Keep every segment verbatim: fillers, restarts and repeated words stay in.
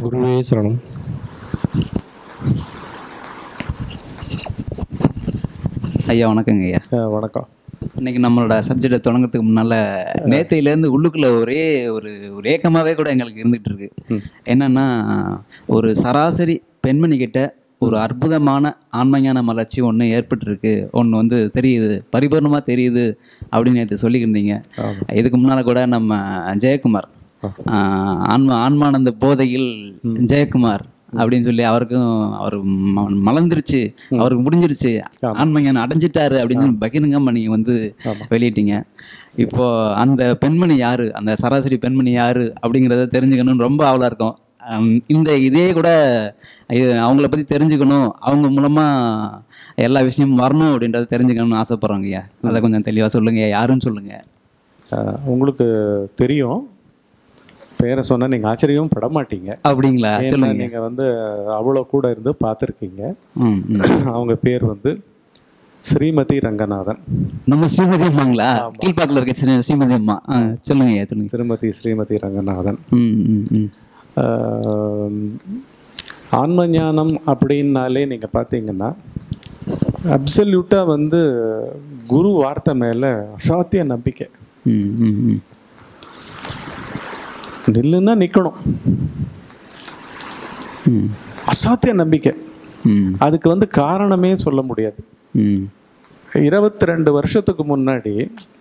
குருவே சரணம். ஐயா வணக்கங்க ஐயா. வணக்கம். இன்னைக்கு நம்மளோட சப்ஜெக்டை தொடங்கிறதுக்கு முன்னால் நேற்றையிலேருந்து உள்ளுக்குள்ளே ஒரே ஒரு ஒரு ஏக்கமாகவே கூட எங்களுக்கு இருந்துகிட்டு இருக்கு. என்னென்னா, ஒரு சராசரி பெண்மணிக்கிட்ட ஒரு அற்புதமான ஆன்மஞான மலர்ச்சி ஒன்று ஏற்பட்டுருக்கு, ஒன்று வந்து தெரியுது, பரிபூர்ணமாக தெரியுது அப்படின்னு நேற்று சொல்லியிருந்தீங்க. இதுக்கு முன்னால் கூட நம்ம ஜெயக்குமார் ஆன்மா ஆன்மானந்த போதையில் ஜெயக்குமார் அப்படின்னு சொல்லி அவருக்கும் அவர் மலர்ந்துருச்சு, அவருக்கு முடிஞ்சிருச்சு, ஆன்மஞானம் அடைஞ்சிட்டாரு அப்படின்னு சொல்லி பகிரங்கமாக நீங்கள் வந்து வெளியிட்டீங்க. இப்போ அந்த பெண்மணி யாரு, அந்த சராசரி பெண்மணி யாரு அப்படிங்கிறத தெரிஞ்சுக்கணும்னு ரொம்ப ஆவலாக இருக்கும். இந்த இதே கூட இது அவங்கள பற்றி தெரிஞ்சுக்கணும், அவங்க மூலமாக எல்லா விஷயமும் வரணும் அப்படின்றத தெரிஞ்சுக்கணும்னு ஆசைப்பட்றாங்க ஐயா. அதை கொஞ்சம் தெளிவாக சொல்லுங்க, யாருன்னு சொல்லுங்க. உங்களுக்கு தெரியும், பேரை சொன்னால் நீங்கள் ஆச்சரியம் பட மாட்டீங்க. அப்படிங்களா? சொல்லுங்க. நீங்கள் வந்து அவ்வளோ கூட இருந்து பார்த்துருக்கீங்க. அவங்க பேர் வந்து ஸ்ரீமதி ரங்கநாதன். நம்ம ஸ்ரீமதி அம்மாங்களா? கீழ்பாக்கில் இருக்க ஸ்ரீமதி அம்மா. சொல்லுங்க ஐயா, சொல்லுங்க. ஸ்ரீமதி ஸ்ரீமதி ரங்கநாதன். ஆன்மஞானம் அப்படின்னாலே நீங்கள் பார்த்தீங்கன்னா அப்சல்யூட்டாக வந்து குரு வார்த்தை மேலே அசாத்திய நம்பிக்கை. நில்லுன்னா நிற்கணும், அசாத்திய நம்பிக்கை. அதுக்கு வந்து காரணமே சொல்ல முடியாது. இருபத்தி ரெண்டு வருஷத்துக்கு முன்னாடி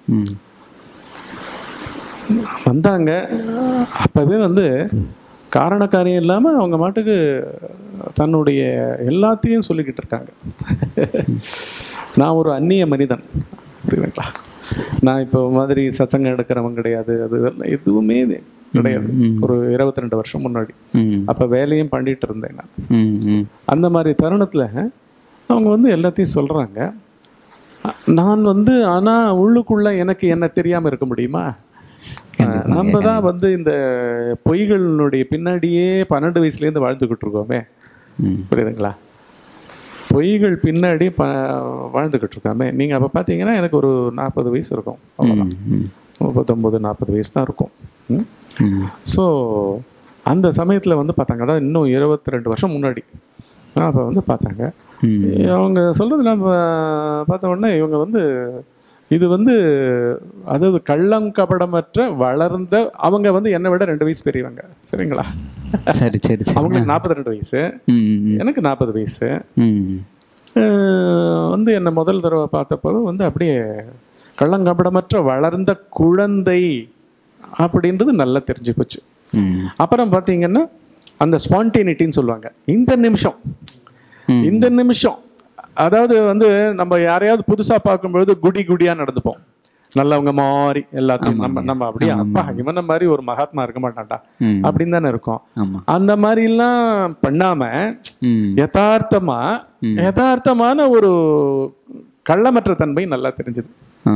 வந்தாங்க. அப்பவே வந்து காரணக்காரியம் இல்லாமல் அவங்க மாட்டுக்கு தன்னுடைய எல்லாத்தையும் சொல்லிக்கிட்டு இருக்காங்க. நான் ஒரு அந்நிய மனிதன், புரியுதுங்களா? நான் இப்போ மாதிரி சச்சங்கம் எடுக்கிறவங்க கிடையாது, அது எதுவுமே கிடையாது. ஒரு இருபத்தி ரெண்டு வருஷம் முன்னாடி அப்போ வேலையும் பண்ணிட்டு இருந்தேன் நான். அந்த மாதிரி தருணத்தில் அவங்க வந்து எல்லாத்தையும் சொல்கிறாங்க. நான் வந்து ஆனால் உள்ளுக்குள்ள எனக்கு என்ன தெரியாமல் இருக்க முடியுமா? நம்ம தான் வந்து இந்த பொய்களினுடைய பின்னாடியே பன்னெண்டு வயசுலேருந்து வாழ்ந்துக்கிட்டு இருக்கோமே, புரியுதுங்களா? பொய்கள் பின்னாடி ப வாழ்ந்துக்கிட்டு இருக்காமே. நீங்கள் அப்போ பார்த்தீங்கன்னா எனக்கு ஒரு நாற்பது வயசு இருக்கும், அவ்வளோதான். முப்பத்தொம்போது நாற்பது வயசு தான் இருக்கும். ஸோ அந்த சமயத்தில் வந்து பார்த்தாங்க, அதாவது இன்னும் இருபத்தி ரெண்டு வருஷம் முன்னாடி அப்போ வந்து பார்த்தாங்க. அவங்க சொல்கிறது நம்ம பார்த்த உடனே இவங்க வந்து இது வந்து அதாவது கள்ளம் கபடமற்ற வளர்ந்த, அவங்க வந்து என்னை விட ரெண்டு வயசு பெரியவங்க, சரிங்களா? சரி சரி. அவங்களுக்கு நாற்பத்தி ரெண்டு வயசு, எனக்கு நாற்பது வயசு. வந்து என்னை முதல் தடவை பார்த்தப்போ வந்து அப்படியே கள்ளங்கபடமற்ற வளர்ந்த குழந்தை அப்படின்றது நல்லா தெரிஞ்சு போச்சு. அப்புறம் பார்த்தீங்கன்னா அந்த ஸ்பான்டேனிட்டின்னு சொல்லுவாங்க. இந்த நிமிஷம் இந்த நிமிஷம் அதாவது வந்து நம்ம யாரையாவது புதுசாக பார்க்கும்பொழுது குடி குடியாக நடந்துப்போம், நல்லவங்க மாதிரி எல்லாத்தையும் நம்ம நம்ம அப்படியே அப்பா இவன மாதிரி ஒரு மகாத்மா இருக்க மாட்டான்டா அப்படின்னு தானே இருக்கும். அந்த மாதிரிலாம் பண்ணாம யதார்த்தமா யதார்த்தமான ஒரு கள்ளமற்ற தன்மை நல்லா தெரிஞ்சது,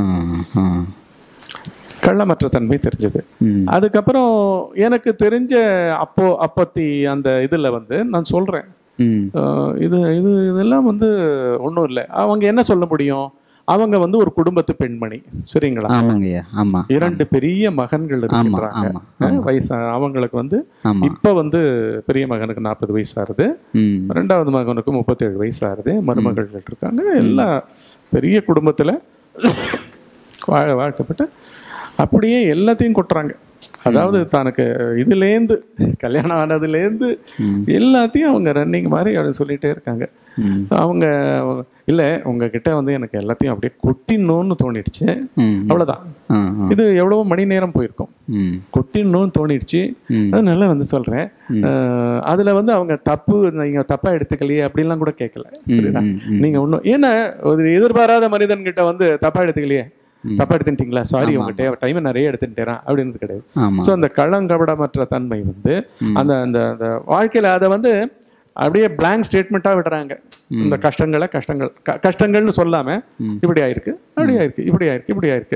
கள்ளமற்ற தன்மை தெரிஞ்சது. அதுக்கப்புறம் எனக்கு தெரிஞ்ச அப்போ அப்பத்தி அந்த இதில் வந்து நான் சொல்கிறேன், இது இது இதெல்லாம் வந்து ஒன்றும் இல்லை. அவங்க என்ன சொல்ல முடியும்? அவங்க வந்து ஒரு குடும்பத்து பெண்மணி, சரிங்களா? ஆமா. இரண்டு பெரிய மகன்கள் இருக்கின்றாங்க. வயசு அவங்களுக்கு வந்து இப்ப வந்து பெரிய மகனுக்கு நாற்பது வயசு ஆகுது, ரெண்டாவது மகனுக்கு முப்பத்தேழு வயசு ஆகுது, மருமகள் இருக்காங்க. எல்லா பெரிய குடும்பத்துல வாழ வாழ்க்கப்பட்டு அப்படியே எல்லாத்தையும் கொட்டுறாங்க. அதாவது தனக்கு இதுலேருந்து கல்யாணம் ஆனதுலேருந்து எல்லாத்தையும் அவங்க ரன்னிங் மாதிரி அப்படின்னு சொல்லிகிட்டே இருக்காங்க. அவங்க இல்லை உங்ககிட்ட வந்து எனக்கு எல்லாத்தையும் அப்படியே கொட்டிடணும்னு தோணிடுச்சு, அவ்வளோதான். இது எவ்வளவோ மணி நேரம் போயிருக்கோம், கொட்டிடணும்னு தோணிடுச்சு. அதனால வந்து சொல்கிறேன், அதில் வந்து அவங்க தப்பு நீங்கள் தப்பாக எடுத்துக்கலையே அப்படின்லாம் கூட கேட்கல, புரியுதா? நீங்கள் ஒன்றும் ஏன்னா ஒரு எதிர்பாராத மனிதன்கிட்ட வந்து தப்பாக எடுத்துக்கலையே, தப்பா எடுத்துட்டீங்களா, சாரி உங்ககிட்ட டைமை நிறைய எடுத்துட்டேன் அப்படின்னு கிடையாது. ஸோ அந்த கள்ளங்கபடமற்ற தன்மை வந்து அந்த அந்த வாழ்க்கையில் அதை வந்து அப்படியே பிளாங்க் ஸ்டேட்மெண்ட்டாக விடுறாங்க. இந்த கஷ்டங்களை கஷ்டங்கள் கஷ்டங்கள்னு சொல்லாமல் இப்படி ஆயிருக்கு, அப்படி ஆயிருக்கு, இப்படி ஆயிருக்கு, இப்படி ஆயிருக்கு.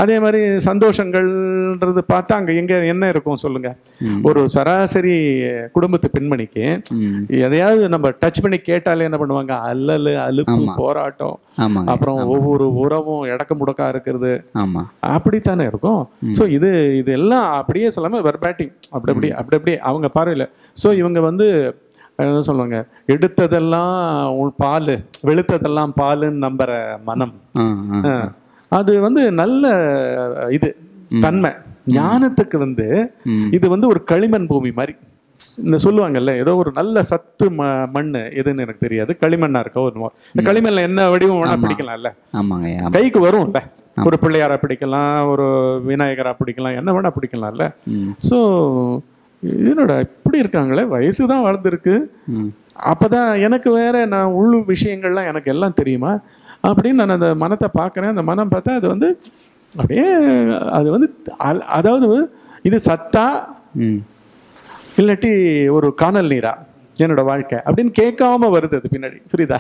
அதே மாதிரி சந்தோஷங்கள்ன்றது பார்த்தா அங்கே எங்கே என்ன இருக்கும் சொல்லுங்க. ஒரு சராசரி குடும்பத்து பெண்மணிக்கு எதையாவது நம்ம டச் பண்ணி கேட்டாலே என்ன பண்ணுவாங்க, அல்லல் அலுப்பு போராட்டம், அப்புறம் ஒவ்வொரு உறவும் இடக்க முடக்கா இருக்கிறது, அப்படித்தானே இருக்கும். ஸோ இது இது எல்லாம் அப்படியே சொல்லாமல் வெர்பாட்டிங் அப்படி அப்படி அப்படி அப்படியே அவங்க பார்வையில். ஸோ இவங்க வந்து என்ன சொல்லுவாங்க, எடுத்ததெல்லாம் பால் வெளுத்ததெல்லாம் பாலுன்னு நம்புற மனம், அது வந்து நல்ல இது தன்மை. ஞானத்துக்கு வந்து இது வந்து ஒரு களிமண் பூமி மாதிரி. இந்த சொல்லுவாங்கல்ல, ஏதோ ஒரு நல்ல சத்து ம மண் எதுன்னு எனக்கு தெரியாது, களிமண்ணா இருக்க ஒரு இந்த களிமண்ல என்ன வடிவம் வேணா பிடிக்கலாம்ல, கைக்கு வரும்ல. ஒரு பிள்ளையாரா பிடிக்கலாம், ஒரு விநாயகரா பிடிக்கலாம், என்ன வேணா பிடிக்கலாம்ல. ஸோ என்னோட இப்படி இருக்காங்களே, வயசு தான் வளர்ந்துருக்கு, அப்போதான் எனக்கு வேற நான் உள்ளு விஷயங்கள்லாம் எனக்கு எல்லாம் தெரியுமா அப்படின்னு நான் அந்த மனத்தை பார்க்குறேன். அந்த மனம் பார்த்தா அது வந்து அப்படியே அது வந்து அதாவது இது சத்தா இல்லாட்டி ஒரு காணல் நீரா என்னோட வாழ்க்கை அப்படின்னு கேட்காம வருது அது பின்னாடி. புரியுதா?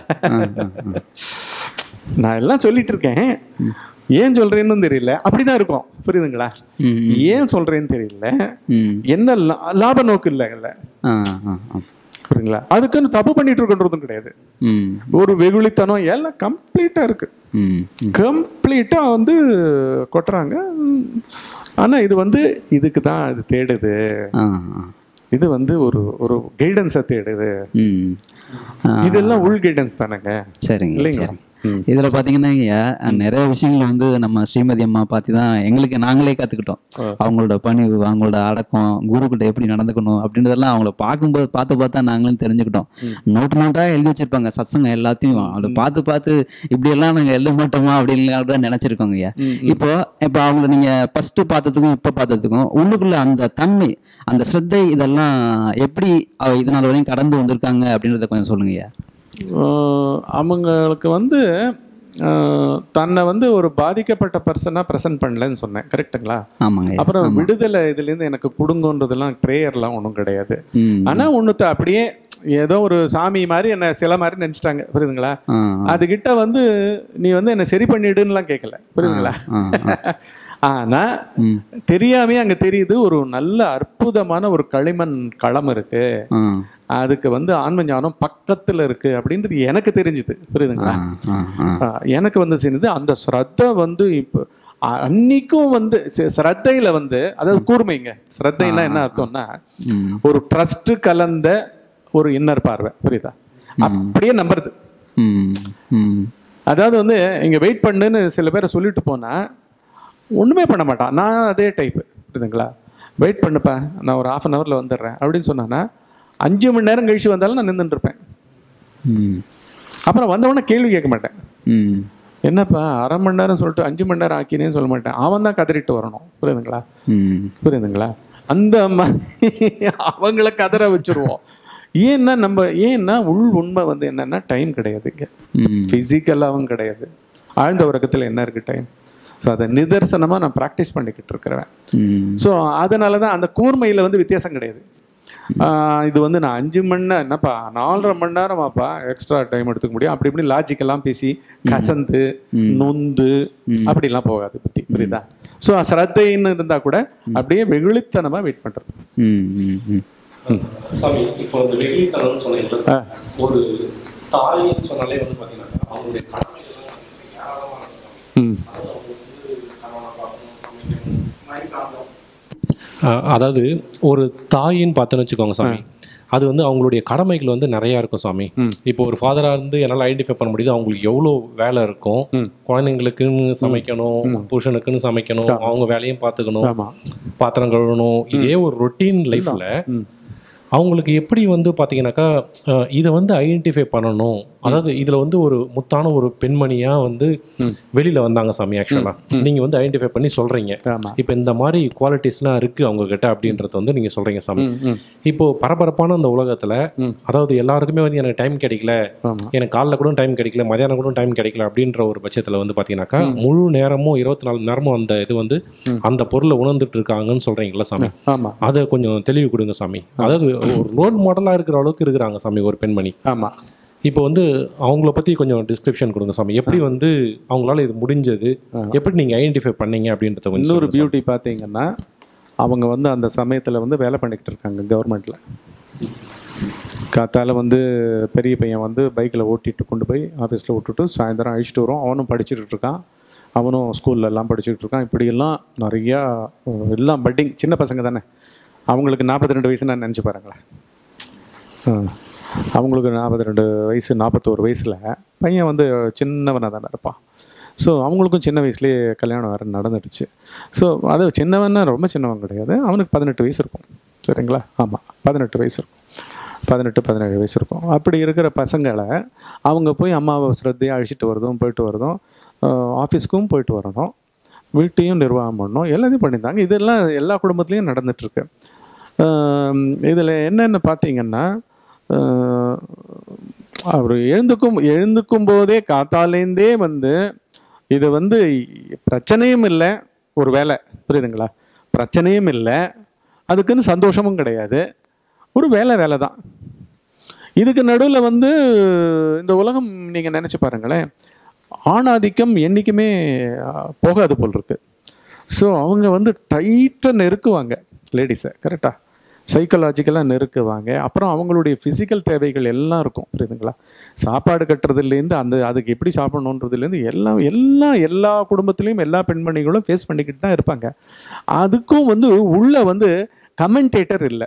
நான் எல்லாம் சொல்லிட்டு இருக்கேன், ஏன் சொல்றேன்னு தெரியல, அப்படிதான் இருக்கும். புரியுதுங்களா? ஏன் சொல்றேன்னு தெரியல, என்ன லாப நோக்கு இல்லைல்ல, புரியுதுங்களா? அதுக்குன்னு தப்பு பண்ணிட்டு இருக்குன்றதும் கிடையாது. ஒரு வெகுளித்தனம் எல்லாம் கம்ப்ளீட்டா இருக்கு, கம்ப்ளீட்டா வந்து கொட்டுறாங்க. ஆனா இது வந்து இதுக்கு தான் அது தேடுது, இது வந்து ஒரு ஒரு கைடன்ஸை தேடுது. இதெல்லாம் உள் கைடன்ஸ் தானேங்க. சரிங்க, இல்லைங்க? இதுல பாத்தீங்கன்னா நிறைய விஷயங்கள் வந்து நம்ம ஸ்ரீமதி அம்மா பார்த்து தான் எங்களுக்கு நாங்களே கத்துக்கிட்டோம். அவங்களோட பணிவு, அவங்களோட அடக்கம், குரு கிட்ட எப்படி நடந்துக்கணும் அப்படின்றதெல்லாம் அவங்கள பார்க்கும்போது பார்த்து பார்த்தா நாங்களும் தெரிஞ்சுக்கிட்டோம். நோட்டு நோட்டா எழுதி வச்சிருப்பாங்க சத்சங்க எல்லாத்தையும், அதை பார்த்து பார்த்து இப்படி எல்லாம் நாங்க எழுத மாட்டோமா அப்படின்னு நினைச்சிருக்கோங்க ஐயா. இப்போ இப்போ அவங்கள நீங்க ஃபர்ஸ்ட் பார்த்ததுக்கும் இப்ப பார்த்ததுக்கும் உள்ளுக்குள்ள அந்த தன்மை, அந்த ஸ்ரத்தை, இதெல்லாம் எப்படி இதனால வரையும் கடந்து வந்திருக்காங்க அப்படின்றத கொஞ்சம் சொல்லுங்க ஐயா. அவங்களுக்கு வந்து தன்னை வந்து ஒரு பாதிக்கப்பட்ட பர்சனாக ப்ரெசென்ட் பண்ணலன்னு சொன்னேன், கரெக்டுங்களா? ஆமாங்க. அப்புறம் விடுதலை இதுலேருந்து எனக்கு கொடுங்கன்றதுலாம் ப்ரேயர்லாம் ஒன்றும் கிடையாது. ஆனால் ஒன்றுத்த அப்படியே ஏதோ ஒரு சாமி மாதிரி என்ன சில மாதிரி நினைச்சிட்டாங்க, புரியுதுங்களா? அதுகிட்ட வந்து நீ வந்து என்ன சரி பண்ணிடுன்னுலாம் கேட்கல, புரியுதுங்களா? ஆனா தெரியாமே அங்க தெரியுது ஒரு நல்ல அற்புதமான ஒரு களிமண் களம் இருக்கு, அதுக்கு வந்து ஆன்ம ஞானம் பக்கத்துல இருக்கு அப்படின்றது எனக்கு தெரிஞ்சுது, புரியுதுங்களா? எனக்கு வந்து சேர்ந்தது அந்த ஸ்ரத்தை வந்து இப்போ அன்னைக்கும் வந்து ஸ்ரத்தையில வந்து, அதாவது கூர்மைங்க. ஸ்ரத்தைன்னா என்ன அர்த்தம்னா ஒரு ட்ரஸ்ட் கலந்த ஒரு இன்னர் பார்வை, புரியுதா? அப்படியே நம்புறது. அதாவது வந்து இங்க வெயிட் பண்ணுன்னு சில பேரை சொல்லிட்டு போனா ஒண்ணுமே பண்ண மாட்டான். நான் அதே டைப்பு, புரியுதுங்களா? வெயிட் பண்ணுப்பா, நான் ஒரு ஹாஃப் அன் ஹவர்ல வந்துடுறேன் அப்படின்னு சொன்னான்னா அஞ்சு மணி நேரம் கழிச்சு வந்தாலும் நான் நின்றுட்டு இருப்பேன். அப்புறம் வந்தவொடனே கேள்வி கேட்க மாட்டேன், என்னப்பா அரை மணி நேரம் சொல்லிட்டு அஞ்சு மணி நேரம் ஆக்கினேன்னு சொல்ல மாட்டேன். அவன் தான் கதறிட்டு வரணும், புரியுதுங்களா? புரியுதுங்களா? அந்த மாதிரி அவங்கள கதற வச்சிருவோம். ஏன்னா நம்ம ஏன்னா உள் உண்மை வந்து என்னன்னா டைம் கிடையாதுங்க, பிசிக்கலாகவும் கிடையாது. ஆழ்ந்த உறக்கத்தில் என்ன இருக்கு டைம்? ஸோ அதை நிதர்சனமாக நான் ப்ராக்டிஸ் பண்ணிக்கிட்டு இருக்கிறேன். ஸோ அதனால தான் அந்த கூர்மையில் வந்து வித்தியாசம் கிடையாது. இது வந்து நான் அஞ்சு மணி நேரம் என்னப்பா நாலரை மணி நேரமாப்பா எக்ஸ்ட்ரா டைம் எடுத்துக்க முடியும் அப்படி இப்படி லாஜிக்கெல்லாம் பேசி கசந்து நொந்து அப்படிலாம் போகாது பற்றி, புரியுதா? ஸோ ஸ்ரத்தைன்னு இருந்தால் கூட அப்படியே வெகுளித்தனமாக வெயிட் பண்ணுறது. சாமி, இப்போ இந்த வெகுளித்தனம்னு சொன்னீங்க, ஒரு தாயின்னு சொன்னாலே வந்து பார்த்தீங்கன்னா அவங்களுடைய அதாவது ஒரு தாயின்னு பார்த்தோன்னு வச்சுக்கோங்க சாமி, அது வந்து அவங்களுடைய கடமைகள் வந்து நிறையா இருக்கும் சாமி. இப்போ ஒரு ஃபாதராக இருந்து என்னால் ஐடென்டிஃபை பண்ண முடியுது அவங்களுக்கு எவ்வளோ வேலை இருக்கும். குழந்தைங்களுக்குன்னு சமைக்கணும், புருஷனுக்குன்னு சமைக்கணும், அவங்க வேலையும் பார்த்துக்கணும், பாத்திரம் கழுவணும். இதே ஒரு ரொட்டீன் லைஃப்பில் அவங்களுக்கு எப்படி வந்து பார்த்தீங்கன்னாக்கா இதை வந்து ஐடென்டிஃபை பண்ணணும். அதாவது இதில் வந்து ஒரு முத்தான ஒரு பெண்மணியாக வந்து வெளியில் வந்தாங்க சாமி. ஆக்சுவலாக நீங்கள் வந்து ஐடென்டிஃபை பண்ணி சொல்கிறீங்க, இப்போ இந்த மாதிரி குவாலிட்டிஸ்லாம் இருக்குது அவங்கக்கிட்ட அப்படின்றத வந்து நீங்கள் சொல்கிறீங்க சாமி. இப்போது பரபரப்பான அந்த உலகத்தில், அதாவது எல்லாருக்குமே வந்து எனக்கு டைம் கிடைக்கல, எனக்கு காலைல கூட டைம் கிடைக்கல, மதியானம் கூட டைம் கிடைக்கல அப்படின்ற ஒரு பட்சத்தில் வந்து பார்த்தீங்கன்னாக்கா முழு நேரமும் இருபத்தி நாலு நேரமும் அந்த இது வந்து அந்த பொருளை உணர்ந்துட்டு இருக்காங்கன்னு சொல்கிறீங்களா சாமி? அதை கொஞ்சம் தெளிவு கொடுங்க சாமி. அதாவது ஒரு ரோல் மாடலாக இருக்கிற அளவுக்கு இருக்கிறாங்க சாமி ஒரு பெண்மணி. ஆமாம். இப்போ வந்து அவங்கள பற்றி கொஞ்சம் டிஸ்கிரிப்ஷன் கொடுங்க சாமி. எப்படி வந்து அவங்களால இது முடிஞ்சது, எப்படி நீங்கள் ஐடென்டிஃபை பண்ணீங்க அப்படின்றத கொஞ்சம். இன்னொரு பியூட்டி பார்த்தீங்கன்னா, அவங்க வந்து அந்த சமயத்தில் வந்து வேலை பண்ணிக்கிட்டு இருக்காங்க கவர்மெண்ட்டில். காத்தால் வந்து பெரிய பையன் வந்து பைக்கில் ஓட்டிகிட்டு கொண்டு போய் ஆஃபீஸில் விட்டுட்டு சாயந்தரம் அழிச்சிட்டு வரும். அவனும் படிச்சுட்டு இருக்கான், அவனும் ஸ்கூலில் எல்லாம் படிச்சுக்கிட்டு இருக்கான். இப்படியெல்லாம் நிறையா எல்லாம் பட்டிங் சின்ன பசங்க தானே. அவங்களுக்கு நாற்பத்தி ரெண்டு வயசு நான் நினச்சி பாருங்களேன். அவங்களுக்கு நாற்பத்தி ரெண்டு வயசு நாற்பத்தோரு வயசில் பையன் வந்து சின்னவனாக தானே இருப்பான். ஸோ அவங்களுக்கும் சின்ன வயசுலேயே கல்யாணம் வேறு நடந்துடுச்சு. ஸோ அது சின்னவன்னா ரொம்ப சின்னவன் கிடையாது, அவனுக்கு பதினெட்டு வயசு இருக்கும். சரிங்களா? ஆமாம், பதினெட்டு வயசு இருக்கும், பதினெட்டு பதினேழு வயசு இருக்கும். அப்படி இருக்கிற பசங்களை அவங்க போய் அம்மாவை ஸ்ரத்தையாக அழைச்சிட்டு வரதும் போயிட்டு வரதும், ஆஃபீஸ்க்கும் போயிட்டு வரணும், வீட்டையும் நிர்வாகம் பண்ணணும், எல்லாத்தையும் பண்ணியிருந்தாங்க. இதெல்லாம் எல்லா குடும்பத்துலேயும் நடந்துகிட்ருக்கு. இதில் என்னென்னு பார்த்தீங்கன்னா, அவர் எழுந்துக்கும் எழுந்துக்கும் போதே காத்தாலேருந்தே வந்து இது வந்து பிரச்சனையும் இல்லை, ஒரு வேலை, புரியுதுங்களா? பிரச்சனையும் இல்லை, அதுக்குன்னு சந்தோஷமும் கிடையாது, ஒரு வேலை வேலை தான். இதுக்கு நடுவில் வந்து இந்த உலகம் நீங்கள் நினச்சி பாருங்களேன், ஆணாதிக்கம் என்றைக்குமே போகாது போல் இருக்கு. ஸோ அவங்க வந்து டைட்டாக நெருக்குவாங்க லேடிஸை, கரெக்டாக சைக்கலாஜிக்கலாக நெருக்குவாங்க. அப்புறம் அவங்களுடைய ஃபிசிக்கல் தேவைகள் எல்லாம் இருக்கும், புரியுதுங்களா? சாப்பாடு கட்டுறதுலேருந்து அந்த அதுக்கு எப்படி சாப்பிடணுன்றதுலேருந்து எல்லாம் எல்லாம் எல்லா குடும்பத்துலேயும் எல்லா பெண்மணிகளும் ஃபேஸ் பண்ணிக்கிட்டு தான் இருப்பாங்க. அதுக்கும் வந்து உள்ள வந்து கமெண்டேட்டர் இல்லை.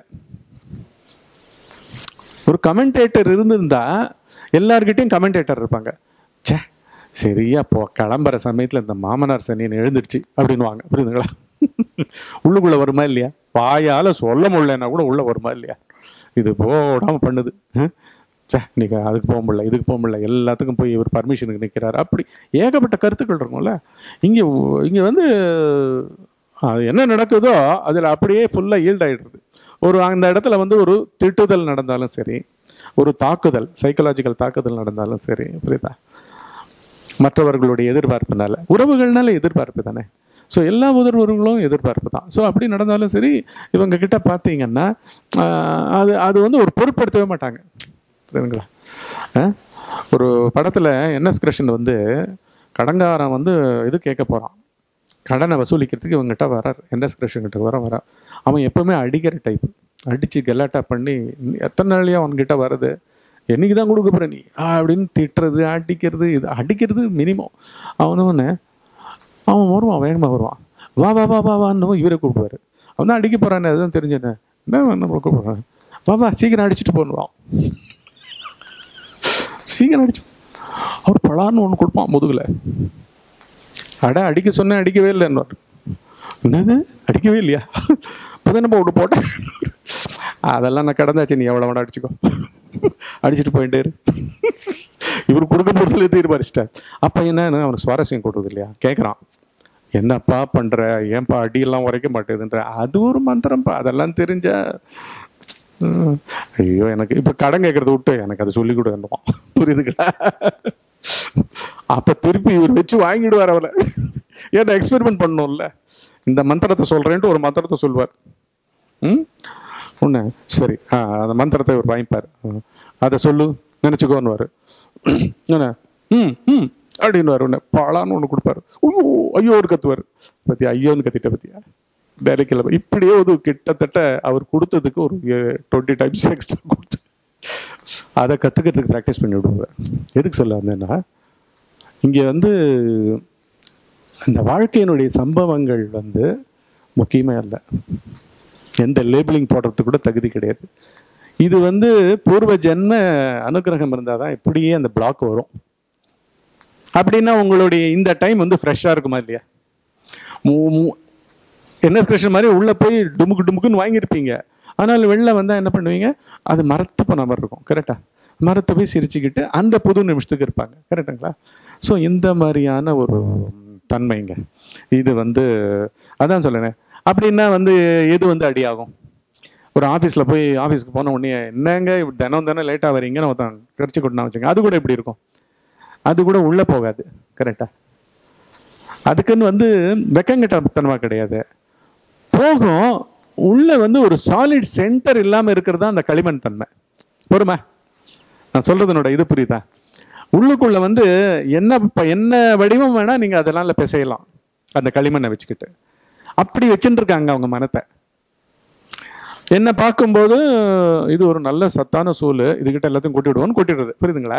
ஒரு கமெண்டேட்டர் இருந்திருந்தா எல்லார்கிட்டையும் கமெண்டேட்டர் இருப்பாங்க. சே சரியா போ கிளம்புற சமயத்தில் இந்த மாமனார் சனியன் எழுந்துடுச்சு அப்படின்வாங்க, புரியுதுங்களா? உள்ளுக்குள்ளே வருமா இல்லையா? வாயால் சொல்ல முடியலன்னா கூட உள்ளே வருமா இல்லையா? இது போடாமல் பண்ணுது. சே நீங்கள் அதுக்கு போக முடியல, இதுக்கு போக முடியல, எல்லாத்துக்கும் போய் இவர் பர்மிஷனுக்கு நிற்கிறாரு, அப்படி ஏகப்பட்ட கருத்துக்கள் இருக்கும்ல. இங்கே இங்கே வந்து அது என்ன நடக்குதோ அதில் அப்படியே ஃபுல்லாக ஈல்ட் ஆகிடுறது. ஒரு அந்த இடத்துல வந்து ஒரு திட்டுதல் நடந்தாலும் சரி, ஒரு தாக்குதல் சைக்கலாஜிக்கல் தாக்குதல் நடந்தாலும் சரி, புரியுதா? மற்றவர்களுடைய எதிர்பார்ப்புனால, உறவுகள்னால எதிர்பார்ப்பு தானே. ஸோ எல்லா உறவுகளும் எதிர்பார்ப்பு தான். ஸோ அப்படி நடந்தாலும் சரி, இவங்க கிட்ட பார்த்தீங்கன்னா அது அது வந்து ஒரு பொருட்படுத்தவே மாட்டாங்க, சரிங்களா? ஒரு படத்தில் என்எஸ் கிருஷ்ணன் வந்து கடங்காரன் வந்து இது கேட்க போகிறான், கடனை வசூலிக்கிறதுக்கு இவங்ககிட்ட வரார், என்எஸ் கிருஷ்ணன்கிட்ட வர வர அவன் எப்போவுமே அடிக்கிற டைப்பு, அடித்து கெல்லாட்டா பண்ணி எத்தனை நாளையும் அவன்கிட்ட வருது, என்னைக்கு தான் கொடுக்க போகிற நீ அப்படின்னு திட்டுறது, அடிக்கிறது, இது அடிக்கிறது மினிமம். அவனு அவன் வருவான், வேகமாக வருவான், வா வா வா வா வான்னு இவரை கூப்பிடுவார். அவன் தான் அடிக்க போகிறான்னு அதுதான் தெரிஞ்சேன்னு, என்ன நம்ம கூப்பிடுறான், வா வா சீக்கிரம் அடிச்சுட்டு போடுவான், சீக்கிரம் அடிச்சு அவர் பலான்னு ஒன்று கொடுப்பான் முதுகில். அட அடிக்க சொன்னேன் அடிக்கவே இல்லைன்னு, என்னது அடிக்கவே இல்லையா, இப்போதான் நம்ம ஒன்று போட்டேன், அதெல்லாம் நான் கடந்தாச்சு, நீ எவ்வளோ வேணா அடிச்சுக்கோ, அடிச்சுட்டு போயிட்டே இரு. இவர் கொடுக்க போகிறதுல தீர்மானிச்சிட்டேன். அப்போ என்னன்னு அவனுக்கு சுவாரஸ்யம் கொடுக்குது இல்லையா, கேட்குறான், என்னப்பா பண்ணுற, ஏன்ப்பா அடியெல்லாம் உரைக்க மாட்டேதுன்ற, அது ஒரு மந்திரம்ப்பா, அதெல்லாம் தெரிஞ்ச ஐயோ எனக்கு இப்போ கடன் கேட்கறத விட்டு எனக்கு அதை சொல்லி கொடுக்கணுமா, புரியுதுங்களா? அப்போ திருப்பி இவர் வச்சு வாங்கிடுவார் அவளை, ஏன்னா எக்ஸ்பெரிமெண்ட் பண்ணணும்ல. இந்த மந்திரத்தை சொல்கிறேன்ட்டு ஒரு மந்திரத்தை சொல்லுவார். ம் ஒன்று சரி, ஆ அந்த மந்திரத்தை இவர் வாங்கிப்பார், அதை சொல்லு நினச்சிக்கோன்னுவார். என்ன ம் ம் அப்படின்வார். ஒன்று பாலான்னு ஒன்று கொடுப்பாரு, ஐயோ ஐயோ ஒரு கத்துவார், பத்தியா ஐயோன்னு கத்திட்ட பத்தியா டேரக்டில். இப்படியே ஒரு கிட்டத்தட்ட அவர் கொடுத்ததுக்கு ஒரு டுவெண்ட்டி டைம்ஸ் எக்ஸ்ட்ரா கொடுத்து அதை கற்றுக்கிறதுக்கு ப்ராக்டிஸ் பண்ணி விடுவார். எதுக்கு சொல்ல வந்தேன்னா, இங்கே வந்து அந்த வாழ்க்கையினுடைய சம்பவங்கள் வந்து முக்கியமாக இல்லை, எந்த லேபிளிங் போடுறதுக்கு கூட தகுதி கிடையாது. இது வந்து பூர்வ ஜென்ம அனுகிரகம் இருந்தால் தான் இப்படியே அந்த பிளாக் வரும். அப்படின்னா உங்களுடைய இந்த டைம் வந்து ஃப்ரெஷ்ஷாக இருக்குமா இல்லையா? என்எஸ் கிருஷ்ணன் மாதிரி உள்ளே போய் டுமுக்கு டுமுக்குன்னு வாங்கியிருப்பீங்க, ஆனால் வெளில வந்தால் என்ன பண்ணுவீங்க, அது மரத்து போன மாதிரி இருக்கும், கரெக்டாக மரத்தை போய் சிரிச்சுக்கிட்டு அந்த புது நிமிஷத்துக்கு இருப்பாங்க, கரெக்டுங்களா? ஸோ இந்த மாதிரியான ஒரு தன்மைங்க இது வந்து. அதான் சொல்லேனே, அப்படின்னா வந்து எது வந்து அடியாகும்? ஒரு ஆஃபீஸில் போய் ஆஃபீஸ்க்கு போன உடனே என்னங்க இப்படி தினம் தினம் லேட்டாக வரீங்கன்னு ஒருத்தன் கரிச்சு கொட்டினா வச்சுங்க, அது கூட எப்படி இருக்கும்? அது கூட உள்ளே போகாது, கரெக்டாக? அதுக்குன்னு வந்து வெக்கங்கிட்டத்தனமாக கிடையாது, போகும் உள்ளே வந்து ஒரு சாலிட் சென்டர் இல்லாமல் இருக்கிறது தான் அந்த களிமண் தன்மை. பொறுமை நான் சொல்றதுனோட இது புரியுதா? உள்ளுக்குள்ள வந்து என்ன என்ன வடிவம் வேணா நீங்க அதெல்லாம் பிசையலாம் அந்த களிமண்ணை வச்சுக்கிட்டு. அப்படி வச்சுட்டு இருக்காங்க அவங்க மனத்தை. என்ன பார்க்கும்போது இது ஒரு நல்ல சத்தான சூழ், இதுகிட்ட எல்லாத்தையும் கொட்டி விடுவோன்னு கொட்டிடுறது. புரியுதுங்களா?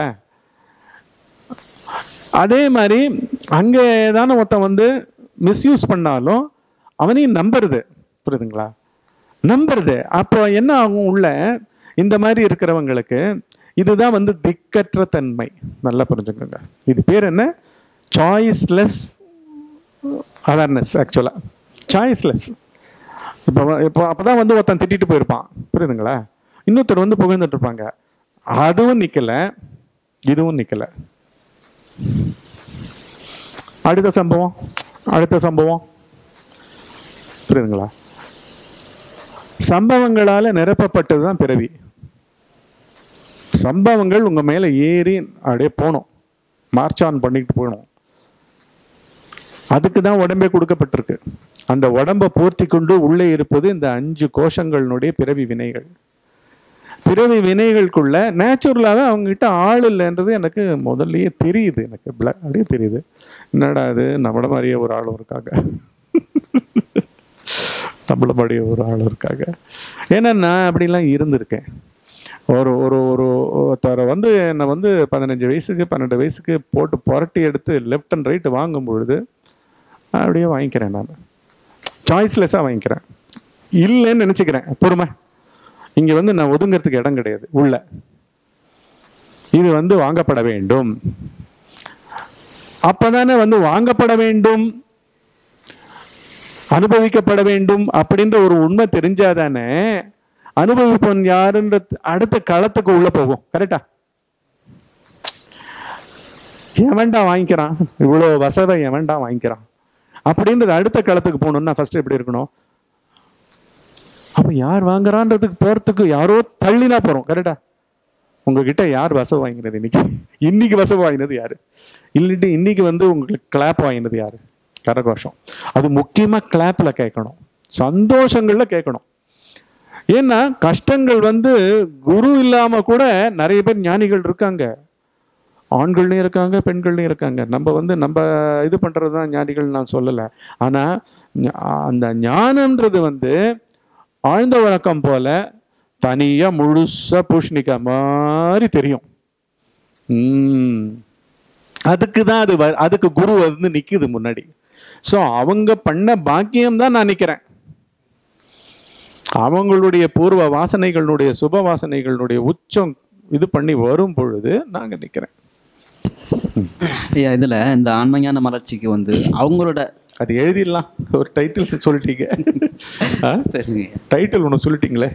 அதே மாதிரி அங்கே ஏதான ஒருத்தன் வந்து மிஸ்யூஸ் பண்ணாலும் அவனையும் நம்புறது. புரியுதுங்களா? நம்புறது. அப்போ என்ன ஆகும் உள்ள இந்த மாதிரி இருக்கிறவங்களுக்கு? இதுதான் வந்து திக்கற்ற தன்மை. நல்லா புரிஞ்சுக்கோங்க. இது பேர் என்ன? Choiceless awareness. Actually choiceless. இப்போ இப்போ அப்போதான் வந்து ஒருத்தன் திட்டிட்டு போயிருப்பான். புரியுதுங்களா? இன்னொருத்தர் வந்து புகழ்ந்துட்டு இருப்பாங்க. அதுவும் நிக்கல, இதுவும் நிக்கல. அடுத்த சம்பவம் அடுத்த சம்பவம் புரியுதுங்களா? சம்பவங்களால நிரப்பப்பட்டதுதான் பிறவி. சம்பவங்கள் உங்க மேல ஏறி அப்படியே போகணும், மார்ச் ஆன் பண்ணிட்டு போகணும். அதுக்கு தான் உடம்பே கொடுக்கப்பட்டிருக்கு. அந்த உடம்பை பூர்த்தி கொண்டு உள்ளே இருப்பது இந்த அஞ்சு கோஷங்களுடைய பிறவி வினைகள். பிறவி வினைகளுக்குள்ள நேச்சுரலாகவே அவங்ககிட்ட ஆள் இல்லைன்றது எனக்கு முதல்லயே தெரியுது. எனக்கு அப்படியே தெரியுது. என்னடா அது, நம்மள மாதிரியே ஒரு ஆளும் இருக்காங்க, நம்மள மாதிரியே ஒரு ஆளும் இருக்காங்க. ஏன்னா நான் அப்படிலாம் இருந்திருக்கேன். ஒரு ஒரு ஒரு ஒருத்தரை வந்து என்னை வந்து பதினஞ்சு வயசுக்கு பன்னெண்டு வயசுக்கு போட்டு புரட்டி எடுத்து லெஃப்ட் அண்ட் ரைட்டு வாங்கும் பொழுது அப்படியே வாங்கிக்கிறேன். நான் சாய்ஸ்லெஸ்ஸாக வாங்கிக்கிறேன். இல்லைன்னு நினச்சிக்கிறேன். பொறுமை. இங்கே வந்து நான் ஒதுங்கிறதுக்கு இடம் கிடையாது. உள்ள இது வந்து வாங்கப்பட வேண்டும். அப்போதானே வந்து வாங்கப்பட வேண்டும், அனுபவிக்கப்பட வேண்டும் அப்படின்ற ஒரு உண்மை தெரிஞ்சாதானே அனுபவிப்பவன் யாருன்ற அடுத்த களத்துக்கு உள்ள போகும். கரெக்டா? எவன்டா வாங்கிக்கிறான், இவ்வளோ வசவை எவன்டா வாங்கிக்கிறான் அப்படின்றது அடுத்த களத்துக்கு போகணும்னா ஃபர்ஸ்ட் எப்படி இருக்கணும்? அப்ப யார் வாங்குறான்றதுக்கு போறதுக்கு யாரோ தள்ளினா போறோம். கரெக்டா? உங்ககிட்ட யார் வசவு வாங்கினது இன்னைக்கு? இன்னைக்கு வசவு வாங்கினது யாரு? இல்லட்டு இன்னைக்கு வந்து உங்களுக்கு கிளாப் வாங்கினது யாரு? கரகோஷம். அது முக்கியமா கிளாப்ல கேட்கணும், சந்தோஷங்கள்ல கேட்கணும். ஏன்னா கஷ்டங்கள் வந்து குரு இல்லாம கூட நிறைய பேர் ஞானிகள் இருக்காங்க. ஆண்கள்லையும் இருக்காங்க, பெண்கள்லையும் இருக்காங்க. நம்ம வந்து நம்ம இது பண்றது தான் ஞானிகள் நான் சொல்லலை. ஆனா அந்த ஞானம்ன்றது வந்து ஆழ்ந்த வழக்கம் போல தனியா முழுசா பூஷணிக்கா மாதிரி தெரியும். உம் அதுக்கு தான் அது அதுக்கு குரு வந்து நிக்குது முன்னாடி. ஸோ அவங்க பண்ண பாக்கியம் தான் நான் நிக்கிறேன். அவங்களுடைய பூர்வ வாசனைகளுடைய சுப வாசனைகளுடைய உச்சம் இது பண்ணி வரும் பொழுது நாங்க நிக்கிறேன். இதுல இந்த ஆன்மஞான மலர்ச்சிக்கு வந்து அவங்களோட அது எழுதிடலாம். ஒரு டைட்டில் சொல்லிட்டீங்க. டைட்டில் ஒன்று சொல்லிட்டீங்களே.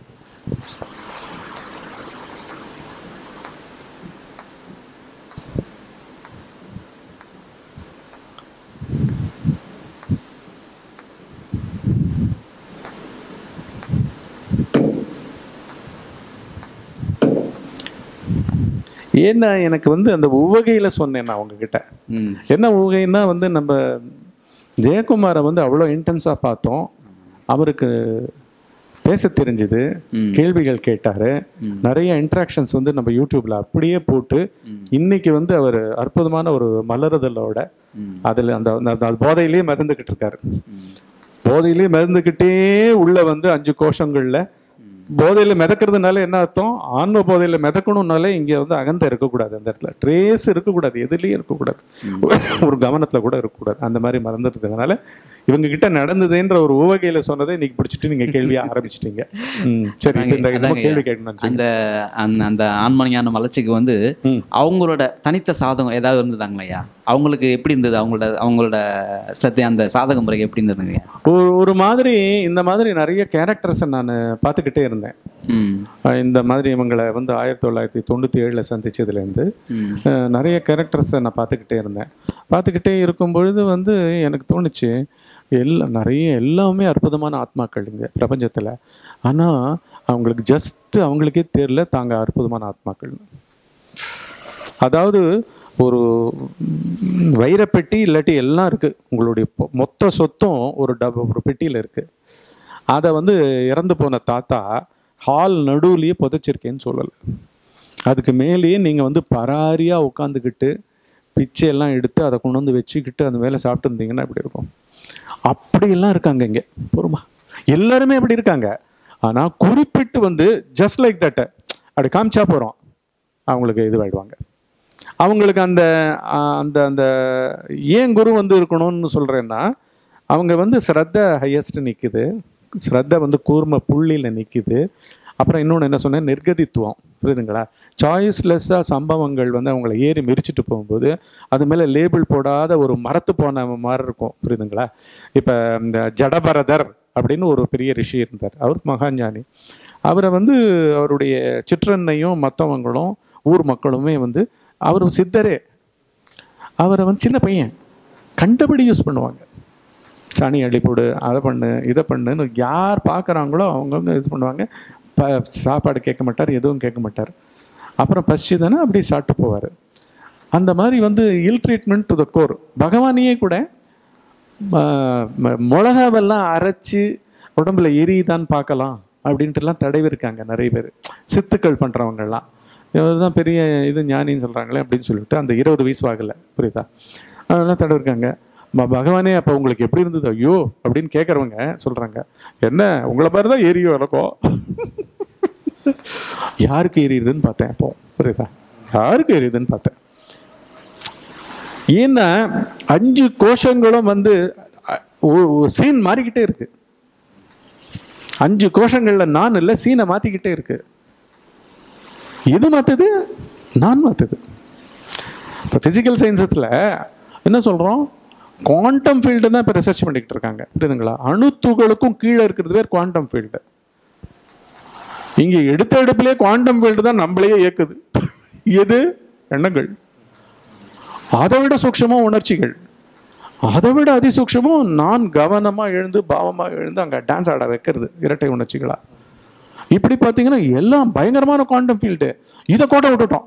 ஏன்னா எனக்கு வந்து அந்த உவகையில சொன்னேன் நான் உங்ககிட்ட. என்ன உவகைன்னா வந்து நம்ம ஜெயக்குமாரை வந்து அவ்வளோ இன்டென்ஸாக பார்த்தோம். அவருக்கு பேச தெரிஞ்சுது, கேள்விகள் கேட்டாரு, நிறைய இன்ட்ராக்ஷன்ஸ் வந்து நம்ம யூடியூப்ல அப்படியே போட்டு இன்னைக்கு வந்து அவர் அற்புதமான ஒரு மலருதலோட அதில் அந்த போதையிலேயே மிதந்துக்கிட்டு இருக்காரு. போதையிலேயே மிதந்துக்கிட்டே உள்ள வந்து அஞ்சு கோஷங்கள்ல போதையில மிதக்கிறதுனால என்ன அர்த்தம்? ஆன்ம போதையில மிதக்கணும்னாலே இங்க வந்து அகந்த இருக்கக்கூடாது, அந்த இடத்துல ட்ரேஸ் இருக்கக்கூடாது, எதுலயும் இருக்கக்கூடாது, ஒரு கவனத்துல கூட இருக்கக்கூடாது. அந்த மாதிரி மறந்துட்டதுனால இவங்க கிட்ட நடந்ததுன்ற ஒரு உவகையில சொன்னதை இன்னைக்கு பிடிச்சிட்டு நீங்க கேள்வியா ஆரம்பிச்சிட்டீங்க. சரி, கேள்வி கேட்கணும். அந்த அந்த ஆன்மஞான வளர்ச்சிக்கு வந்து அவங்களோட தனித்த சாதகம் ஏதாவது இருந்ததாங்களையா? அவங்களுக்கு எப்படி இருந்தது? அவங்களோட அவங்களோட சத்திய அந்த சாதக முறைக்கு எப்படி இருந்ததுங்க? ஒரு மாதிரி இந்த மாதிரி நிறைய கேரக்டர்ஸை நான் பார்த்துக்கிட்டே இருந்தேன். இந்த மாதிரி இவங்களை வந்து ஆயிரத்தி தொள்ளாயிரத்தி தொண்ணூற்றி ஏழில் சந்திச்சதுலேருந்து நிறைய கேரக்டர்ஸை நான் பார்த்துக்கிட்டே இருந்தேன். பார்த்துக்கிட்டே இருக்கும் பொழுது வந்து எனக்கு தோணுச்சு, எல்லாம் நிறைய எல்லாமே அற்புதமான ஆத்மாக்கள் இங்கே பிரபஞ்சத்தில். ஆனால் அவங்களுக்கு ஜஸ்ட் அவங்களுக்கே தெரியல தாங்க அற்புதமான ஆத்மாக்கள். அதாவது ஒரு வைரப்பெட்டி இல்லாட்டி எல்லாம் இருக்குது, உங்களுடைய மொத்த சொத்தும் ஒரு டப ஒரு பெட்டியில் இருக்குது. அதை வந்து இறந்து போன தாத்தா ஹால் நடுவுலையே புதைச்சிருக்கேன்னு சொல்லலை. அதுக்கு மேலேயே நீங்கள் வந்து பராரியாக உட்காந்துக்கிட்டு பிச்சையெல்லாம் எடுத்து அதை கொண்டு வந்து வச்சுக்கிட்டு அந்த மேலே சாப்பிட்டு இருந்தீங்கன்னா எப்படி இருக்கும்? அப்படியெல்லாம் இருக்காங்க இங்கே. பொறுமா எல்லாருமே அப்படி இருக்காங்க. ஆனால் குறிப்பிட்டு வந்து ஜஸ்ட் லைக் தட்டை அப்படி காமிச்சா போகிறோம், அவங்களுக்கு இதுவாயிடுவாங்க. அவங்களுக்கு அந்த அந்த அந்த ஏன் குரு வந்து இருக்கணும்னு சொல்கிறேன்னா, அவங்க வந்து ஸ்ரத்த ஹையஸ்ட் நிற்குது, ஸ்ரத்த வந்து கூர்ம புள்ளியில் நிற்குது. அப்புறம் இன்னொன்று என்ன சொன்னேன், நிர்கதித்துவம். புரியுதுங்களா? சாய்ஸ்லெஸ்ஸாக சம்பவங்கள் வந்து அவங்கள ஏறி மிரிச்சிட்டு போகும்போது அது மேலே லேபிள் போடாத ஒரு மரத்து போன மாதிரி இருக்கும். புரியுதுங்களா? இப்போ இந்த ஜடபரதர் அப்படின்னு ஒரு பெரிய ரிஷி இருந்தார், அவர் மகாஞானி. அவரை வந்து அவருடைய சிற்றன்னையும் மற்றவங்களும் ஊர் மக்களுமே வந்து அவர் சித்தரே, அவரை வந்து சின்ன பையன் கண்டபடி யூஸ் பண்ணுவாங்க. சனி அடிப்போடு, அதை பண்ணு இதை பண்ணுன்னு யார் பார்க்குறாங்களோ அவங்க வந்து இது பண்ணுவாங்க. ப சாப்பாடு கேட்க மாட்டார், எதுவும் கேட்க மாட்டார். அப்புறம் பசி தானே அப்படியே சாப்பிட்டு போவார். அந்த மாதிரி வந்து ill treatment to the core. பகவானையே கூட மிளகாவெல்லாம் அரைச்சி உடம்புல எரியுதான்னு பார்க்கலாம் அப்படின்ட்டுலாம் தடவிருக்காங்க நிறைய பேர், சித்துக்கள் பண்ணுறவங்கெல்லாம். இவர் தான் பெரிய இது ஞானின்னு சொல்கிறாங்களே அப்படின்னு சொல்லிட்டு அந்த இருபது வயசு ஆகலை, புரியுதா? அதெல்லாம் தடவிருக்காங்க. பகவானே அப்போ உங்களுக்கு எப்படி இருந்தது ஐயோ அப்படின்னு கேட்குறவங்க சொல்கிறாங்க, என்ன உங்களை மாதிரி தான் ஏரியோ இறக்கும். யாருக்கு எரியுதுன்னு பார்த்தேன் அப்போ, புரியுதா? யாருக்கு எரியுதுன்னு பார்த்தேன். ஏன்னா அஞ்சு கோஷங்களும் வந்து சீன் மாறிக்கிட்டே இருக்கு. அஞ்சு கோஷங்கள்ல நான் இல்லை, சீனை மாற்றிக்கிட்டே இருக்கு. எது மாற்றுது? நான் மாற்றுது. இப்போ ஃபிசிக்கல் சயின்சஸில் என்ன சொல்கிறோம், குவாண்டம் ஃபீல்டு தான் இப்போ ரிசர்ச் பண்ணிக்கிட்டு இருக்காங்க. புரியுதுங்களா? அணுத்துகளுக்கும் கீழே இருக்கிறது பேர் குவாண்டம் ஃபீல்டு. இங்கே எடுத்த எடுப்பிலே குவாண்டம் ஃபீல்டு தான் நம்மளையே இயக்குது. எது? எண்ணங்கள். அதை விட சூக்ஷமாக உணர்ச்சிகள், அதை விட அதிசூக்ஷமும் நான் கவனமாக எழுந்து பாவமாக எழுந்து அங்கே டான்ஸ் ஆட வைக்கிறது இரட்டை உணர்ச்சிகளா. இப்படி பார்த்தீங்கன்னா எல்லாம் பயங்கரமான குவாண்டம் ஃபீல்டு. இதை கோட்டை விட்டுட்டோம்.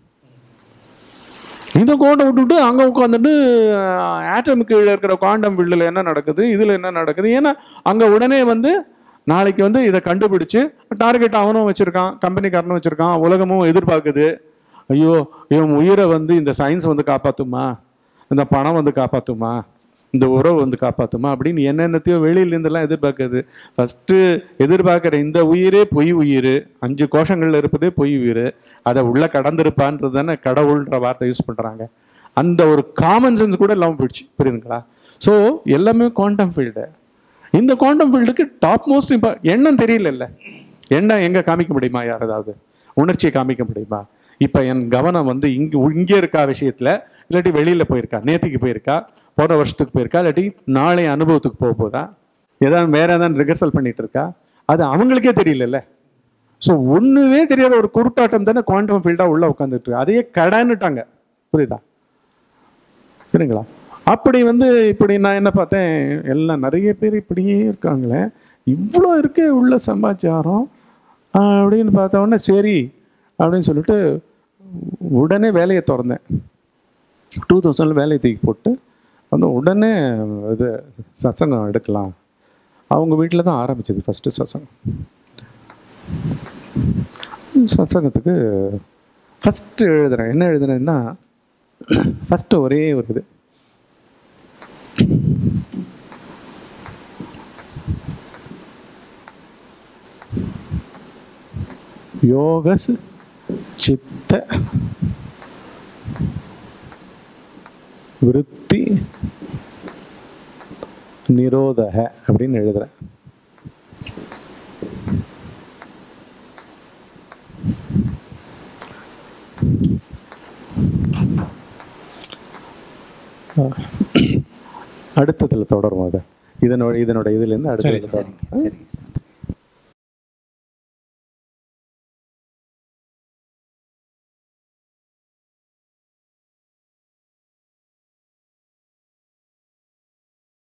இந்த கோட்டை விட்டுட்டு அங்கே உட்காந்துட்டு ஆட்டமுக்கு கீழே இருக்கிற குவாண்டம் ஃபீல்டில் என்ன நடக்குது, இதில் என்ன நடக்குது. ஏன்னா அங்கே உடனே வந்து நாளைக்கு வந்து இதை கண்டுபிடிச்சு டார்கெட் அவனும் வச்சுருக்கான், கம்பெனிக்காரனும் வச்சுருக்கான், உலகமும் எதிர்பார்க்குது. ஐயோ இவன் உயிரை வந்து இந்த சயின்ஸ் வந்து காப்பாற்றுமா, இந்த பணம் வந்து காப்பாற்றுமா, இந்த உறவு வந்து காப்பாற்றுமா அப்படின்னு என்னென்னத்தையோ வெளியிலேருந்துலாம் எதிர்பார்க்குது. ஃபஸ்ட்டு எதிர்பார்க்குற இந்த உயிரே பொய் உயிர், அஞ்சு கோஷங்களில் இருப்பதே பொய் உயிர், அதை உள்ளே கடந்திருப்பான்றது தானே கடவுள்ன்ற வார்த்தை யூஸ் பண்ணுறாங்க. அந்த ஒரு காமன் சென்ஸ் கூட இல்லாமல் போயிடுச்சு. புரியுதுங்களா? ஸோ எல்லாமே குவாண்டம் ஃபீல்டு. இந்த குவாண்டம் ஃபீல்டுக்கு டாப் மோஸ்ட் இம்பா எண்ணம் தெரியல. எண்ணம் எங்கே காமிக்க முடியுமா? யார் ஏதாவது உணர்ச்சியை காமிக்க முடியுமா? இப்போ என் கவனம் வந்து இங்கே இங்கே இருக்கா விஷயத்தில், இல்லாட்டி வெளியில் போயிருக்கா, நேற்றுக்கு போயிருக்கா, போன வருஷத்துக்கு போயிருக்கா, இல்லாட்டி நாளைய அனுபவத்துக்கு போக போதா, ஏதாவது வேற ஏதாவது ரிகர்சல் பண்ணிட்டு இருக்கா, அது அவங்களுக்கே தெரியல. ஸோ ஒன்றுமே தெரியாத ஒரு குருட்டாட்டம் தானே குவாண்டம் ஃபீல்டாக உள்ளே உட்காந்துட்டு இருக்கு. அதையே கடன்னுட்டாங்க. புரியுதா? சரிங்களா? அப்படி வந்து இப்படி நான் என்ன பார்த்தேன், எல்லாம் நிறைய பேர் இப்படியே இருக்காங்களே, இவ்வளோ இருக்கே உள்ள சமாச்சாரம் அப்படின்னு பார்த்த உடனே சரி அப்படின்னு சொல்லிட்டு உடனே வேலையை திறந்தேன். டூ தௌசண்டில் வேலையை தூக்கி போட்டு வந்து உடனே இது சத்சங்கம் எடுக்கலாம். அவங்க வீட்டில் தான் ஆரம்பிச்சது ஃபஸ்ட்டு சத்சங்கம். சத்சங்கத்துக்கு ஃபஸ்ட்டு எழுதுகிறேன். என்ன எழுதுனேன்னா, ஃபஸ்ட்டு ஒரே ஒரு இது, யோகஸ் சித்த விருத்தி நிரோதக அப்படின்னு எழுதுறேன். அடுத்ததுல தொடரும். அதை இதனோட இதனோட இதுல இருந்து அடுத்த